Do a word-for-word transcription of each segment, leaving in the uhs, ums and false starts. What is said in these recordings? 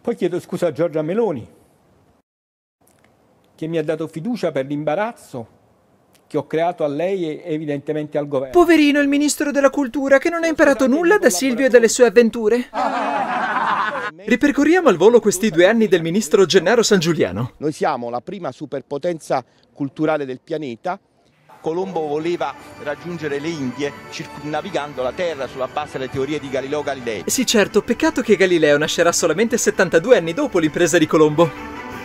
Poi chiedo scusa a Giorgia Meloni, che mi ha dato fiducia per l'imbarazzo che ho creato a lei e evidentemente al governo. Poverino il ministro della cultura che non ha imparato nulla da Silvio e dalle sue avventure. Ripercorriamo al volo questi due anni del ministro Gennaro Sangiuliano. Noi siamo la prima superpotenza culturale del pianeta. Colombo voleva raggiungere le Indie circumnavigando la Terra sulla base delle teorie di Galileo Galilei. Sì, certo, peccato che Galileo nascerà solamente settantadue anni dopo l'impresa di Colombo.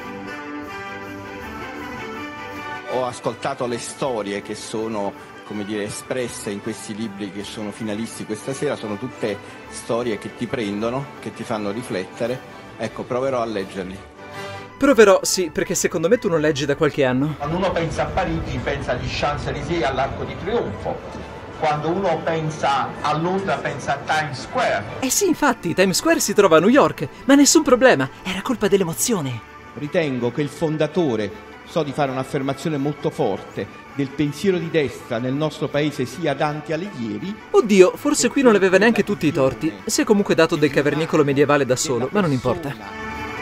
Ho ascoltato le storie che sono, come dire, espresse in questi libri che sono finalisti questa sera, sono tutte storie che ti prendono, che ti fanno riflettere. Ecco, proverò a leggerli. Proverò, sì, perché secondo me tu non leggi da qualche anno. Quando uno pensa a Parigi pensa agli Champs-Élysées e all'Arco di Trionfo. Quando uno pensa a Londra pensa a Times Square. Eh sì, infatti, Times Square si trova a New York, ma nessun problema, era colpa dell'emozione. Ritengo che il fondatore, so di fare un'affermazione molto forte, del pensiero di destra nel nostro paese sia Dante Alighieri. Oddio, forse qui non aveva neanche tutti i torti. Si è comunque dato del cavernicolo medievale da solo, ma non importa.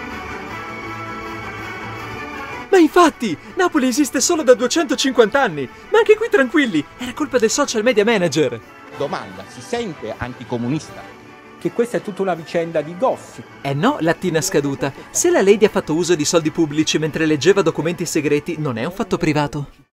Ma infatti, Napoli esiste solo da duecentocinquanta anni, ma anche qui tranquilli, era colpa del social media manager. Domanda, si sente anticomunista? Che questa è tutta una vicenda di gossip. Eh no, lattina scaduta. Se la lady ha fatto uso di soldi pubblici mentre leggeva documenti segreti, non è un fatto privato.